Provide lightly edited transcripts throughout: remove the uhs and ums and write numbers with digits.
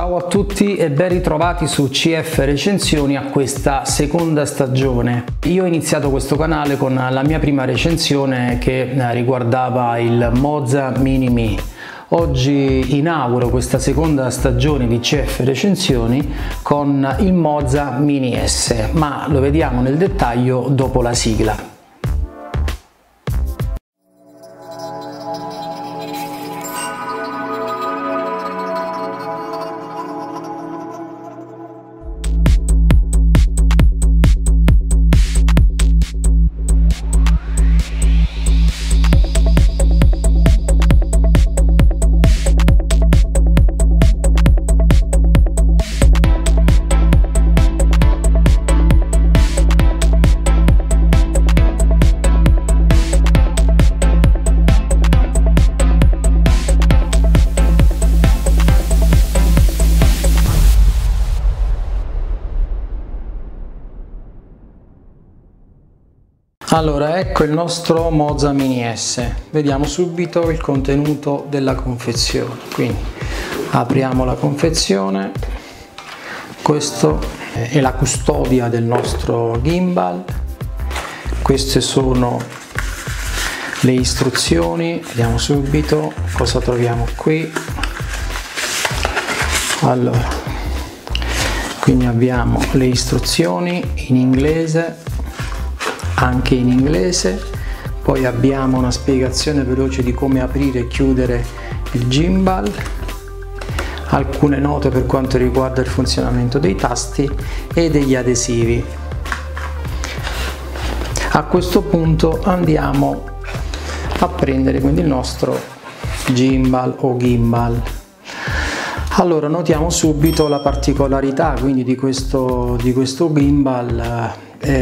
Ciao a tutti e ben ritrovati su CF Recensioni a questa seconda stagione. Io ho iniziato questo canale con la mia prima recensione che riguardava il Moza Mini Me. Oggi inauguro questa seconda stagione di CF Recensioni con il Moza Mini S, ma lo vediamo nel dettaglio dopo la sigla. Allora, ecco il nostro Moza Mini S. Vediamo subito il contenuto della confezione. Quindi apriamo la confezione. Questo è la custodia del nostro gimbal. Queste sono le istruzioni. Vediamo subito cosa troviamo qui. Allora, quindi abbiamo le istruzioni in inglese, anche in inglese, poi abbiamo una spiegazione veloce di come aprire e chiudere il gimbal, alcune note per quanto riguarda il funzionamento dei tasti e degli adesivi. A questo punto andiamo a prendere quindi il nostro gimbal o gimbal. Allora, notiamo subito la particolarità quindi di questo gimbal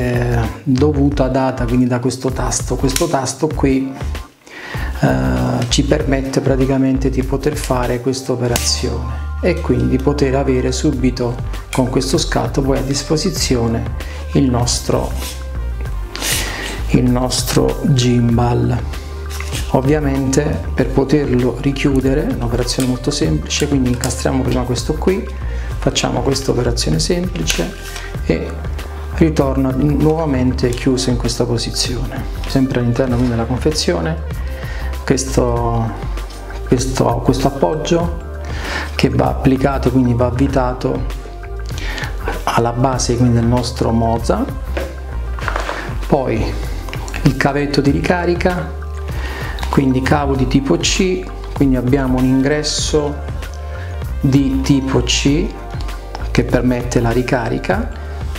data quindi da questo tasto. Questo tasto qui ci permette praticamente di poter fare questa operazione e quindi poter avere subito con questo scatto poi a disposizione il nostro gimbal. Ovviamente per poterlo richiudere è un'operazione molto semplice, quindi incastriamo prima questo qui, facciamo questa operazione semplice e ritorna nuovamente chiuso in questa posizione, sempre all'interno della confezione. Questo appoggio che va applicato, quindi va avvitato alla base quindi del nostro Moza, poi il cavetto di ricarica, quindi cavo di tipo C, quindi abbiamo un ingresso di tipo C che permette la ricarica.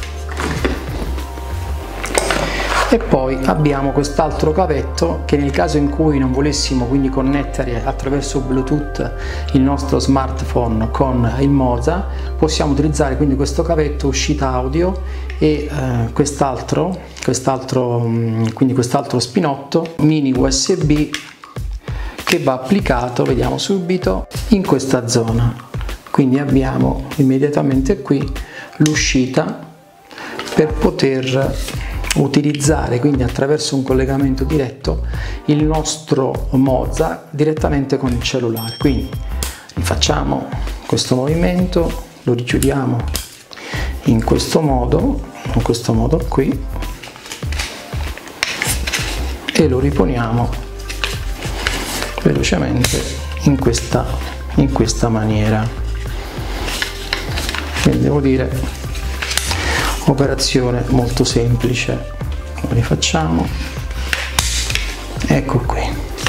E poi abbiamo quest'altro cavetto che nel caso in cui non volessimo quindi connettere attraverso Bluetooth il nostro smartphone con il Moza, possiamo utilizzare quindi questo cavetto uscita audio e quest'altro spinotto mini USB che va applicato, vediamo subito, in questa zona. Quindi abbiamo immediatamente qui l'uscita per poter utilizzare quindi attraverso un collegamento diretto il nostro Moza direttamente con il cellulare. Quindi rifacciamo questo movimento, lo richiudiamo in questo modo qui e lo riponiamo velocemente in questa maniera. Quindi devo dire operazione molto semplice. Lo rifacciamo, ecco qui.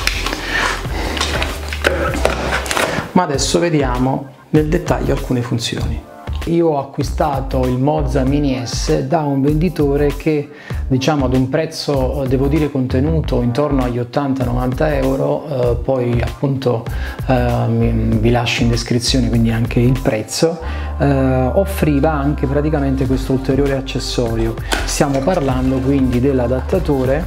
Ma adesso vediamo nel dettaglio alcune funzioni. Io ho acquistato il Moza Mini S da un venditore che, diciamo, ad un prezzo devo dire contenuto intorno agli 80-90 euro, poi appunto vi lascio in descrizione quindi anche il prezzo. Offriva anche praticamente questo ulteriore accessorio. Stiamo parlando quindi dell'adattatore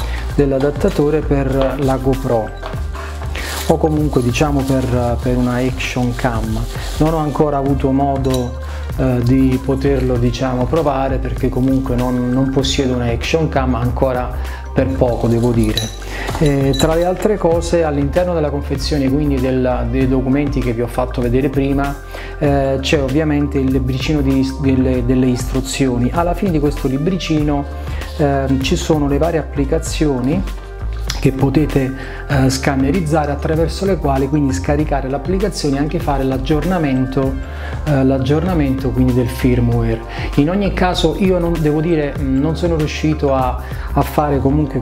per la GoPro o comunque diciamo per una action cam. Non ho ancora avuto modo di poterlo provare perché comunque non possiedo una action cam ancora per poco, devo dire. Tra le altre cose, all'interno della confezione, quindi dei documenti che vi ho fatto vedere prima, c'è ovviamente il libricino delle istruzioni. Alla fine di questo libricino ci sono le varie applicazioni che potete scannerizzare, attraverso le quali quindi scaricare l'applicazione e anche fare l'aggiornamento quindi del firmware. In ogni caso io non sono riuscito a fare comunque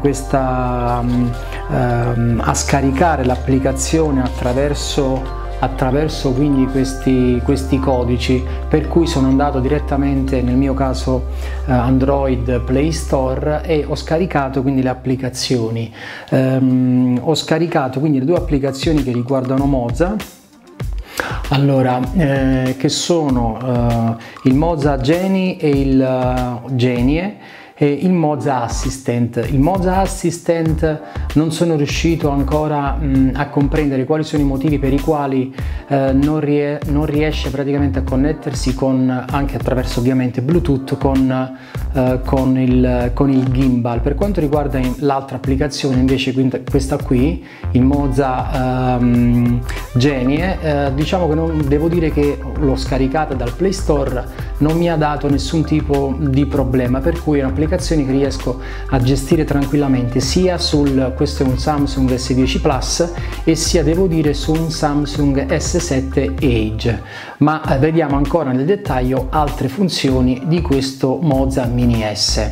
a scaricare l'applicazione attraverso quindi questi codici, per cui sono andato direttamente, nel mio caso Android Play Store, e ho scaricato quindi le applicazioni. Ho scaricato quindi le due applicazioni che riguardano Moza, allora, che sono il Moza Genie e il Genie, e il Moza Assistant. Il Moza Assistant non sono riuscito ancora a comprendere quali sono i motivi per i quali non riesce praticamente a connettersi anche attraverso ovviamente Bluetooth con il gimbal. Per quanto riguarda l'altra applicazione invece, questa qui, il Moza Genie, diciamo che devo dire che l'ho scaricata dal Play Store, non mi ha dato nessun tipo di problema, per cui è un'applicazione che riesco a gestire tranquillamente sia questo è un Samsung S10 Plus, e sia, devo dire, su un Samsung S7 Edge. Ma vediamo ancora nel dettaglio altre funzioni di questo Moza Mini S.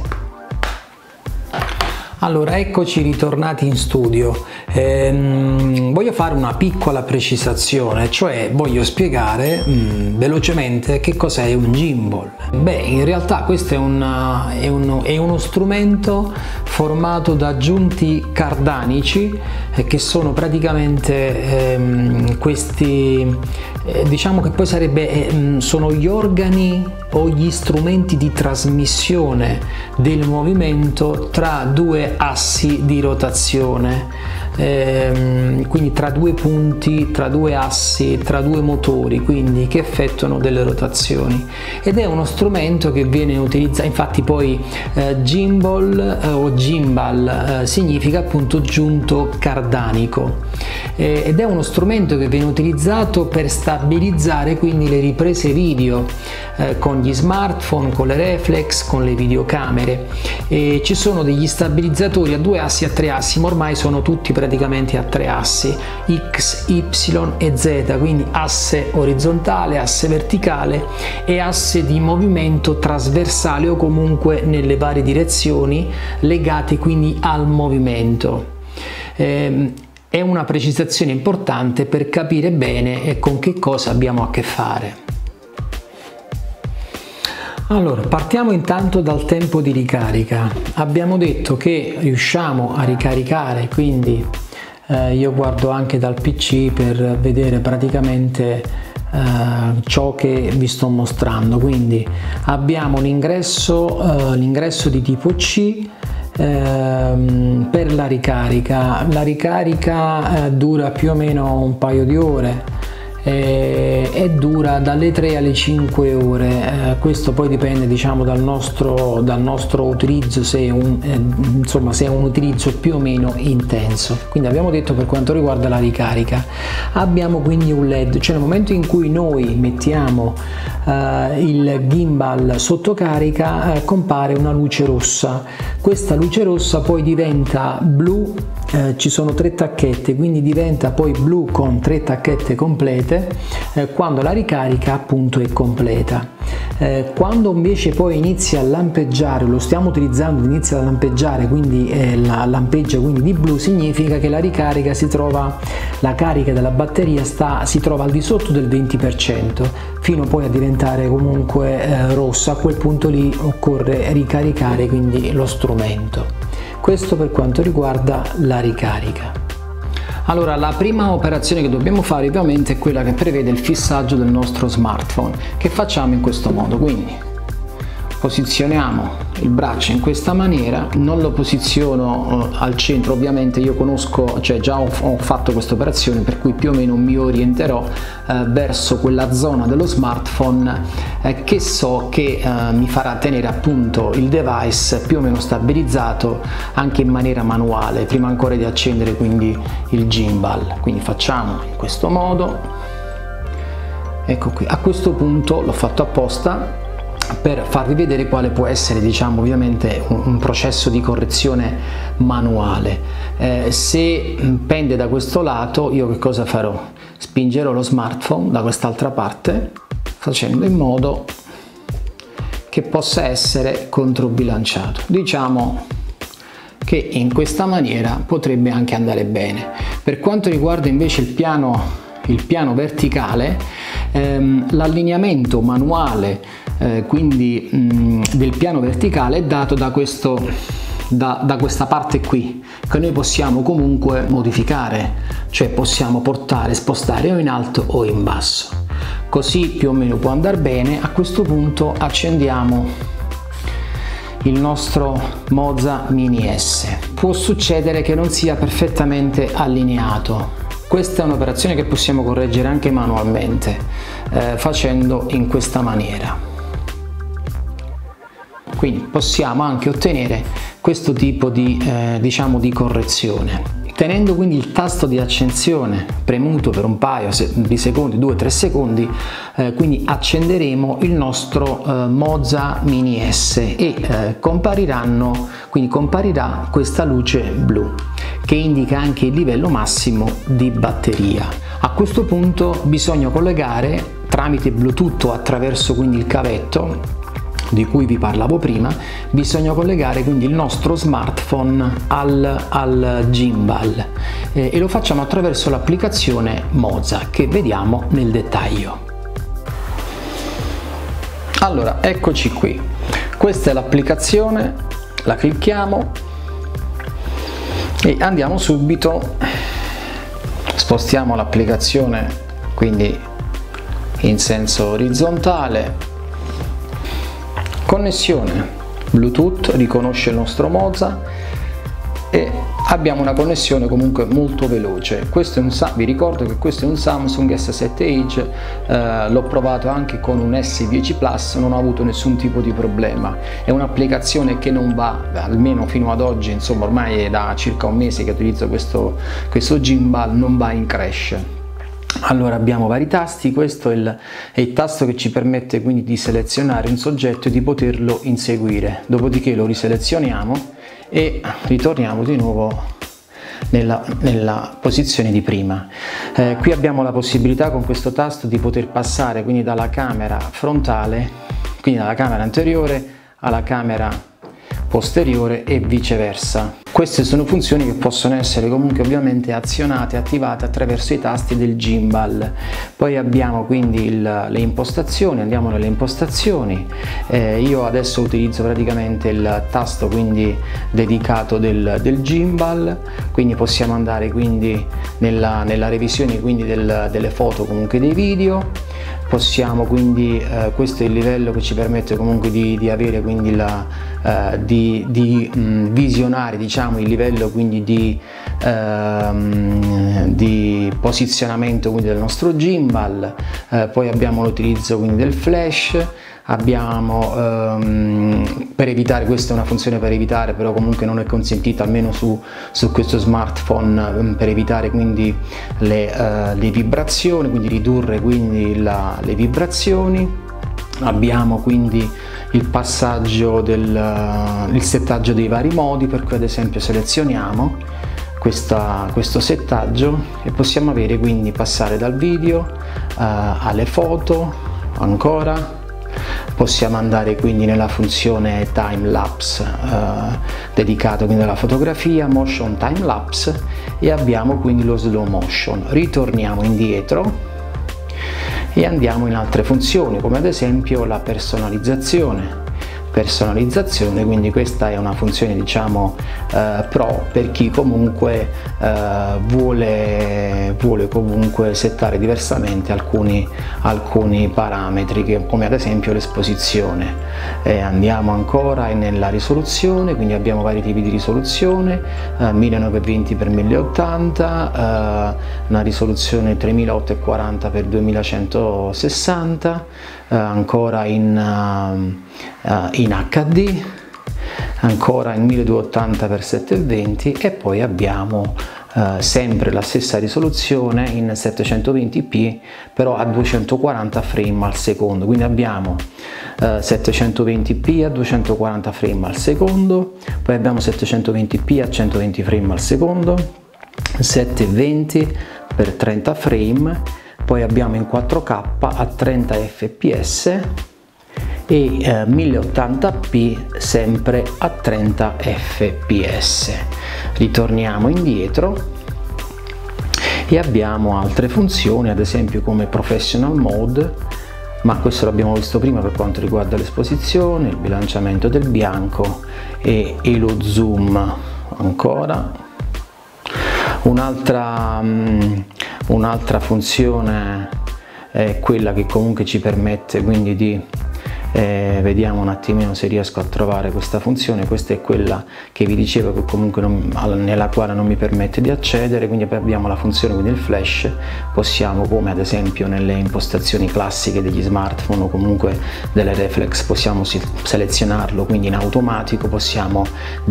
Allora, eccoci ritornati in studio. Voglio fare una piccola precisazione, cioè voglio spiegare velocemente che cos'è un gimbal. Beh, in realtà questo è uno strumento formato da giunti cardanici, che sono praticamente questi, diciamo che poi sono gli organi o gli strumenti di trasmissione del movimento tra due assi di rotazione, quindi tra due punti, tra due assi, tra due motori, quindi che effettuano delle rotazioni, ed è uno strumento che viene utilizzato, infatti poi gimbal o gimbal significa appunto giunto cardanico, ed è uno strumento che viene utilizzato per stabilizzare quindi le riprese video con gli smartphone, con le reflex, con le videocamere. Ci sono degli stabilizzatori a due assi, a tre assi, ma ormai sono tutti praticamente a tre assi, X, Y e Z, quindi asse orizzontale, asse verticale e asse di movimento trasversale, o comunque nelle varie direzioni legate quindi al movimento. È una precisazione importante per capire bene con che cosa abbiamo a che fare. Allora, partiamo intanto dal tempo di ricarica. Abbiamo detto che riusciamo a ricaricare, quindi io guardo anche dal PC per vedere praticamente ciò che vi sto mostrando. Quindi abbiamo l'ingresso di tipo C. Per la ricarica dura più o meno un paio di ore e dura dalle 3 alle 5 ore. Questo poi dipende, diciamo, dal nostro utilizzo, se è un utilizzo più o meno intenso. Quindi abbiamo detto, per quanto riguarda la ricarica, abbiamo quindi un LED, cioè nel momento in cui noi mettiamo il gimbal sotto carica compare una luce rossa. Questa luce rossa poi diventa blu, ci sono 3 tacchette, quindi diventa poi blu con 3 tacchette complete quando la ricarica appunto è completa. Quando invece poi inizia a lampeggiare, lo stiamo utilizzando, inizia a lampeggiare, quindi lampeggia quindi di blu, significa che la carica della batteria si trova al di sotto del 20%, fino poi a diventare comunque rossa. A quel punto lì occorre ricaricare quindi lo strumento. Questo per quanto riguarda la ricarica. Allora, la prima operazione che dobbiamo fare ovviamente è quella che prevede il fissaggio del nostro smartphone, che facciamo in questo modo. Quindi Posizioniamo il braccio in questa maniera, non lo posiziono al centro, ovviamente io conosco, cioè già ho fatto questa operazione, per cui più o meno mi orienterò verso quella zona dello smartphone che so che mi farà tenere appunto il device più o meno stabilizzato anche in maniera manuale, prima ancora di accendere quindi il gimbal. Quindi facciamo in questo modo, ecco qui. A questo punto l'ho fatto apposta per farvi vedere quale può essere, diciamo, ovviamente un processo di correzione manuale. Se pende da questo lato, io che cosa farò? Spingerò lo smartphone da quest'altra parte, facendo in modo che possa essere controbilanciato. Diciamo che in questa maniera potrebbe anche andare bene. Per quanto riguarda invece il piano verticale, l'allineamento manuale quindi del piano verticale è dato da questa parte qui, che noi possiamo comunque modificare, cioè possiamo portare, spostare o in alto o in basso, così più o meno può andare bene. A questo punto accendiamo il nostro Moza Mini S. Può succedere che non sia perfettamente allineato. Questa è un'operazione che possiamo correggere anche manualmente, facendo in questa maniera. Quindi possiamo anche ottenere questo tipo di, diciamo, di correzione. Tenendo quindi il tasto di accensione premuto per un paio di secondi, 2-3 secondi, quindi accenderemo il nostro Moza Mini S e comparirà questa luce blu che indica anche il livello massimo di batteria. A questo punto bisogna collegare tramite Bluetooth o attraverso quindi il cavetto di cui vi parlavo prima, bisogna collegare quindi il nostro smartphone al gimbal e lo facciamo attraverso l'applicazione Moza che vediamo nel dettaglio. Allora, eccoci qui, questa è l'applicazione, la clicchiamo e andiamo subito, spostiamo l'applicazione quindi in senso orizzontale. Connessione Bluetooth, riconosce il nostro Moza e abbiamo una connessione comunque molto veloce. Questo è vi ricordo che questo è un Samsung S7 Edge, l'ho provato anche con un S10 Plus, non ho avuto nessun tipo di problema. È un'applicazione che non va, almeno fino ad oggi, insomma ormai è da circa un mese che utilizzo questo gimbal, non va in crash. Allora abbiamo vari tasti, questo è il tasto che ci permette quindi di selezionare un soggetto e di poterlo inseguire, dopodiché lo riselezioniamo e ritorniamo di nuovo nella posizione di prima. Qui abbiamo la possibilità con questo tasto di poter passare quindi dalla camera frontale, quindi dalla camera anteriore alla camera posteriore e viceversa. Queste sono funzioni che possono essere comunque ovviamente azionate, attivate attraverso i tasti del gimbal. Poi abbiamo quindi le impostazioni, andiamo nelle impostazioni. Io adesso utilizzo praticamente il tasto quindi dedicato del gimbal, quindi possiamo andare quindi nella revisione quindi delle foto, comunque dei video. Possiamo quindi, questo è il livello che ci permette comunque di avere quindi di visionare, diciamo, il livello quindi di posizionamento quindi del nostro gimbal. Poi abbiamo l'utilizzo quindi del flash, abbiamo per evitare, questa è una funzione per evitare, però comunque non è consentita almeno su questo smartphone, per evitare quindi le vibrazioni, quindi ridurre quindi le vibrazioni. Abbiamo quindi il passaggio il settaggio dei vari modi, per cui ad esempio selezioniamo questo settaggio e possiamo avere quindi passare dal video alle foto, ancora possiamo andare quindi nella funzione time lapse dedicato quindi alla fotografia, motion time lapse, e abbiamo quindi lo slow motion. Ritorniamo indietro e andiamo in altre funzioni, come ad esempio la personalizzazione. personalizzazione, quindi questa è una funzione diciamo pro per chi comunque vuole comunque settare diversamente alcuni parametri, come ad esempio l'esposizione. Andiamo ancora nella risoluzione, quindi abbiamo vari tipi di risoluzione, 1920x1080, una risoluzione 3840x2160, ancora in HD, ancora in 1280x720 e poi abbiamo sempre la stessa risoluzione in 720p però a 240 frame al secondo, quindi abbiamo 720p a 240 frame al secondo, poi abbiamo 720p a 120 frame al secondo, 720 per 30 frame, poi abbiamo in 4K a 30 fps e 1080p sempre a 30 fps. Ritorniamo indietro e abbiamo altre funzioni, ad esempio come Professional Mode, ma questo l'abbiamo visto prima per quanto riguarda l'esposizione, il bilanciamento del bianco e lo zoom. Ancora un'altra funzione è quella che comunque ci permette quindi di vediamo un attimino se riesco a trovare questa funzione. Questa è quella che vi dicevo che comunque nella quale non mi permette di accedere, quindi abbiamo la funzione quindi il flash, possiamo, come ad esempio nelle impostazioni classiche degli smartphone o comunque delle reflex, possiamo selezionarlo quindi in automatico, possiamo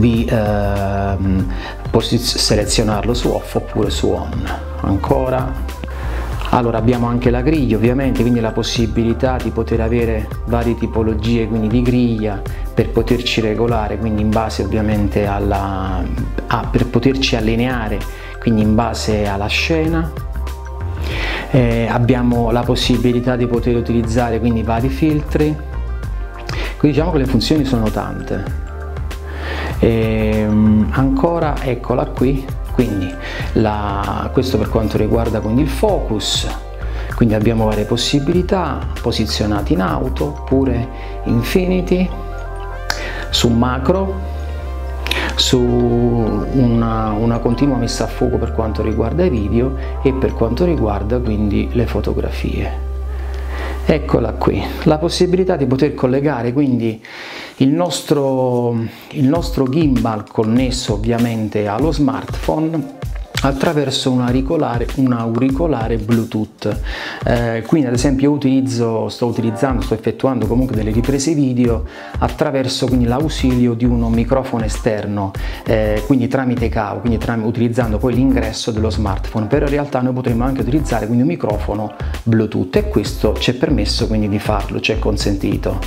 selezionarlo su off oppure su on. Ancora, allora abbiamo anche la griglia ovviamente, quindi la possibilità di poter avere varie tipologie quindi di griglia per poterci regolare, quindi in base ovviamente per poterci allineare quindi in base alla scena. Abbiamo la possibilità di poter utilizzare quindi vari filtri, quindi diciamo che le funzioni sono tante. Ancora eccola qui. Quindi questo per quanto riguarda quindi il focus, quindi abbiamo varie possibilità, posizionati in auto oppure infinity, su macro, su una continua messa a fuoco per quanto riguarda i video e per quanto riguarda quindi le fotografie. Eccola qui, la possibilità di poter collegare quindi il nostro gimbal connesso ovviamente allo smartphone attraverso un auricolare Bluetooth. Quindi ad esempio sto effettuando comunque delle riprese video attraverso quindi l'ausilio di un microfono esterno, quindi tramite cavo, quindi utilizzando poi l'ingresso dello smartphone, però in realtà noi potremmo anche utilizzare quindi un microfono Bluetooth e questo ci è permesso quindi di farlo, ci è consentito.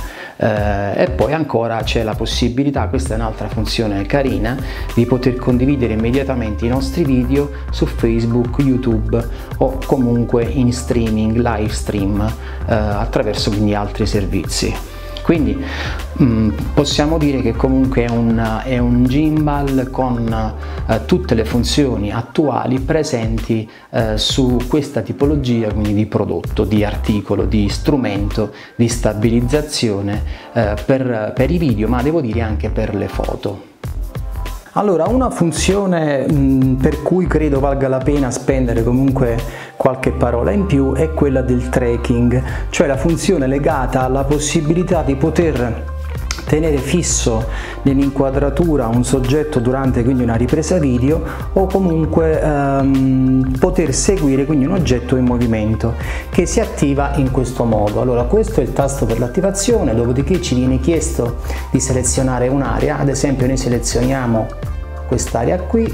E poi ancora c'è la possibilità, questa è un'altra funzione carina, di poter condividere immediatamente i nostri video su Facebook, YouTube o comunque in streaming, live stream attraverso quindi altri servizi. Quindi possiamo dire che comunque è un gimbal con tutte le funzioni attuali presenti su questa tipologia quindi di prodotto, di articolo, di strumento di stabilizzazione per i video, ma devo dire anche per le foto. Allora, una funzione per cui credo valga la pena spendere comunque qualche parola in più è quella del tracking, cioè la funzione legata alla possibilità di poter tenere fisso nell'inquadratura un soggetto durante quindi una ripresa video o comunque poter seguire quindi un oggetto in movimento, che si attiva in questo modo. Allora, questo è il tasto per l'attivazione, dopodiché ci viene chiesto di selezionare un'area, ad esempio noi selezioniamo quest'area qui,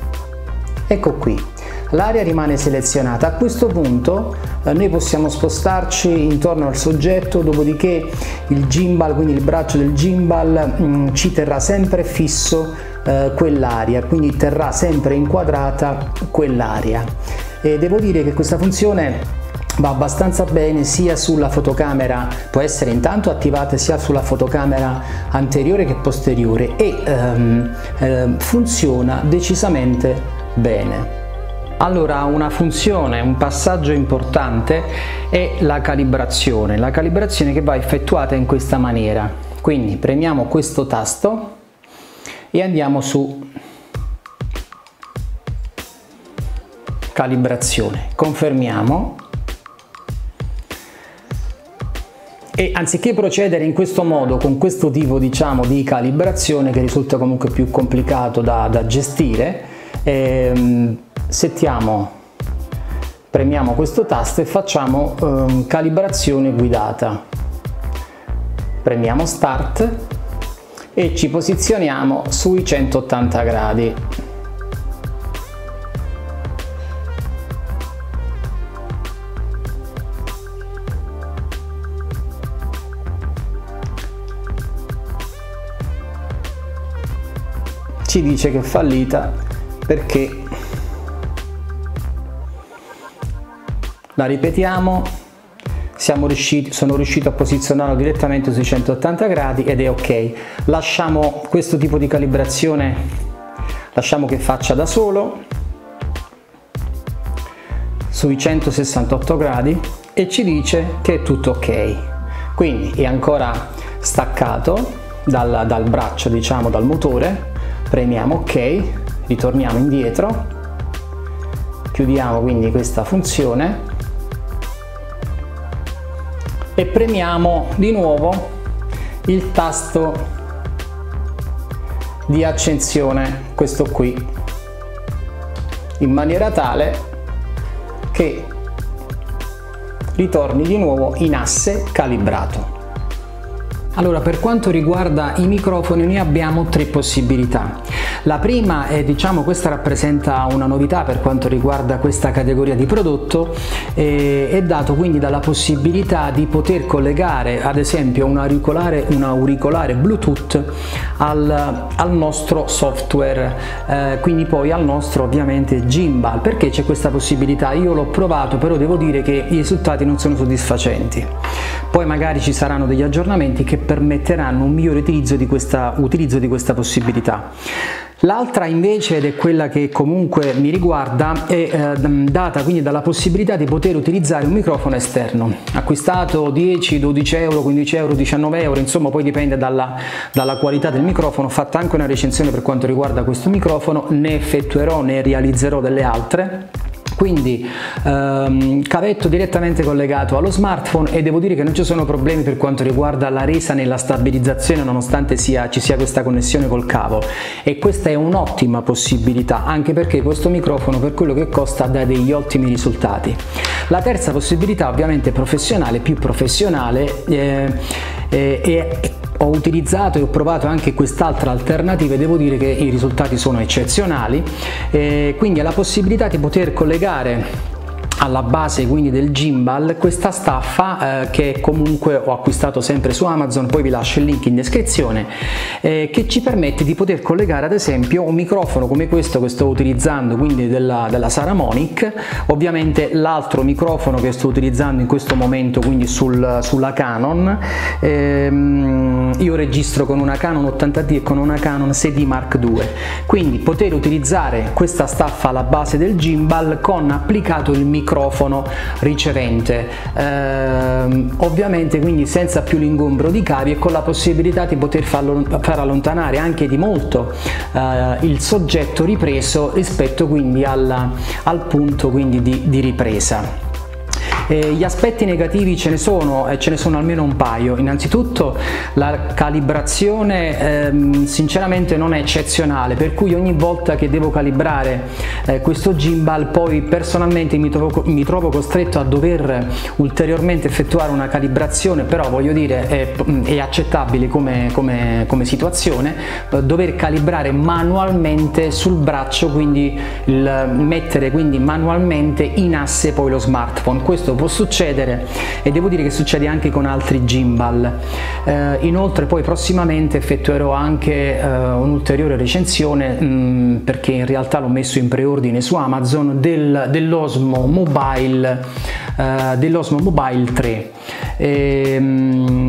ecco qui. L'area rimane selezionata. A questo punto noi possiamo spostarci intorno al soggetto, dopodiché il gimbal, quindi il braccio del gimbal, ci terrà sempre fisso quell'area, quindi terrà sempre inquadrata quell'area. E devo dire che questa funzione va abbastanza bene sia sulla fotocamera, può essere intanto attivata sia sulla fotocamera anteriore che posteriore e funziona decisamente bene. Allora, una funzione, un passaggio importante è la calibrazione che va effettuata in questa maniera. Quindi premiamo questo tasto e andiamo su calibrazione, confermiamo e anziché procedere in questo modo con questo tipo diciamo di calibrazione che risulta comunque più complicato da gestire, premiamo questo tasto e facciamo calibrazione guidata, premiamo start e ci posizioniamo sui 180 gradi. Ci dice che è fallita perché, la ripetiamo, sono riuscito a posizionarlo direttamente sui 180 gradi ed è ok. Lasciamo questo tipo di calibrazione, lasciamo che faccia da solo sui 168 gradi e ci dice che è tutto ok. Quindi è ancora staccato dal braccio, diciamo dal motore. Premiamo ok, ritorniamo indietro, chiudiamo quindi questa funzione e premiamo di nuovo il tasto di accensione, questo qui, in maniera tale che ritorni di nuovo in asse calibrato. Allora, per quanto riguarda i microfoni noi abbiamo tre possibilità. La prima è, diciamo, questa rappresenta una novità per quanto riguarda questa categoria di prodotto, è dato quindi dalla possibilità di poter collegare ad esempio un auricolare Bluetooth al nostro software, quindi poi al nostro ovviamente gimbal. Perché c'è questa possibilità? Io l'ho provato, però devo dire che i risultati non sono soddisfacenti. Poi magari ci saranno degli aggiornamenti che permetteranno un migliore utilizzo di questa possibilità. L'altra invece, ed è quella che comunque mi riguarda, è data quindi dalla possibilità di poter utilizzare un microfono esterno, acquistato 10, 12 euro, 15 euro, 19 euro, insomma poi dipende dalla qualità del microfono. Ho fatto anche una recensione per quanto riguarda questo microfono, ne effettuerò, ne realizzerò delle altre. Quindi cavetto direttamente collegato allo smartphone e devo dire che non ci sono problemi per quanto riguarda la resa nella stabilizzazione, nonostante ci sia questa connessione col cavo, e questa è un'ottima possibilità, anche perché questo microfono per quello che costa dà degli ottimi risultati. La terza possibilità ovviamente professionale, più professionale, ho utilizzato e ho provato anche quest'altra alternativa e devo dire che i risultati sono eccezionali, quindi è la possibilità di poter collegare alla base quindi del gimbal questa staffa che comunque ho acquistato sempre su Amazon, poi vi lascio il link in descrizione, che ci permette di poter collegare ad esempio un microfono come questo che sto utilizzando, quindi della Saramonic, ovviamente l'altro microfono che sto utilizzando in questo momento quindi sulla Canon. Io registro con una Canon 80D e con una Canon 6D Mark II, quindi poter utilizzare questa staffa alla base del gimbal con applicato il microfono ricevente, ovviamente quindi senza più l'ingombro di cavi e con la possibilità di poter far allontanare anche di molto il soggetto ripreso rispetto quindi al punto quindi di ripresa. Gli aspetti negativi ce ne sono almeno un paio. Innanzitutto la calibrazione sinceramente non è eccezionale, per cui ogni volta che devo calibrare questo gimbal poi personalmente mi trovo costretto a dover ulteriormente effettuare una calibrazione, però voglio dire è accettabile come situazione, dover calibrare manualmente sul braccio, quindi mettere quindi manualmente in asse poi lo smartphone. Questo può succedere e devo dire che succede anche con altri gimbal. Inoltre poi prossimamente effettuerò anche un'ulteriore recensione, perché in realtà l'ho messo in preordine su Amazon, dell'Osmo Mobile 3.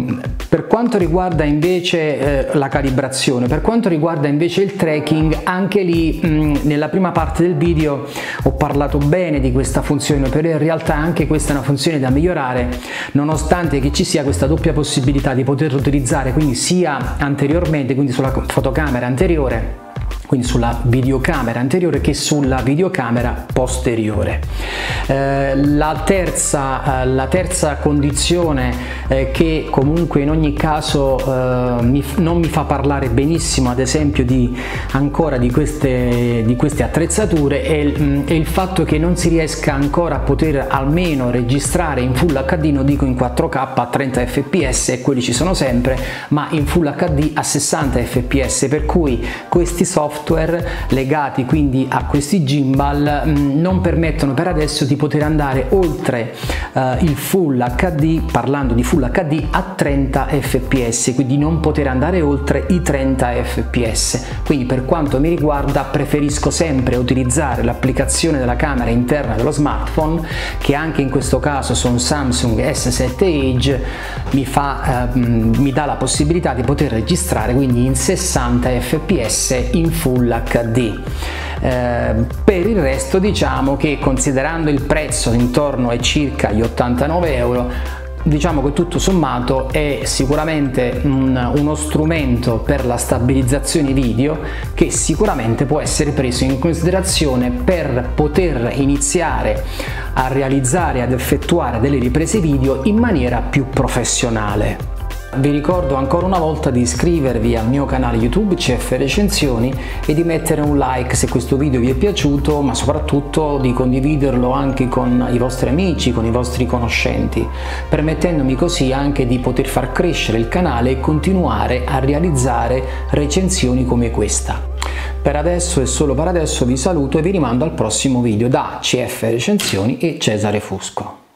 Per quanto riguarda invece la calibrazione, per quanto riguarda invece il tracking, anche lì nella prima parte del video ho parlato bene di questa funzione, però in realtà anche questa è una funzione da migliorare, nonostante che ci sia questa doppia possibilità di poter utilizzare quindi sia anteriormente, quindi sulla fotocamera anteriore, quindi sulla videocamera anteriore, che sulla videocamera posteriore. La terza condizione che comunque in ogni caso non mi fa parlare benissimo ad esempio ancora di queste attrezzature è il fatto che non si riesca ancora a poter almeno registrare in Full HD, non dico in 4K a 30 fps, e quelli ci sono sempre, ma in Full HD a 60 fps, per cui questi software legati quindi a questi gimbal non permettono per adesso di poter andare oltre il Full HD, parlando di Full HD a 30 fps, quindi non poter andare oltre i 30 fps. Quindi per quanto mi riguarda preferisco sempre utilizzare l'applicazione della camera interna dello smartphone, che anche in questo caso su un Samsung S7 Edge mi dà la possibilità di poter registrare quindi in 60 fps in Full HD. Per il resto diciamo che, considerando il prezzo intorno ai circa gli 89 euro, diciamo che tutto sommato è sicuramente uno strumento per la stabilizzazione video che sicuramente può essere preso in considerazione per poter iniziare a realizzare, ad effettuare delle riprese video in maniera più professionale. Vi ricordo ancora una volta di iscrivervi al mio canale YouTube CF Recensioni e di mettere un like se questo video vi è piaciuto, ma soprattutto di condividerlo anche con i vostri amici, con i vostri conoscenti, permettendomi così anche di poter far crescere il canale e continuare a realizzare recensioni come questa. Per adesso e solo per adesso vi saluto e vi rimando al prossimo video da CF Recensioni e Cesare Fusco.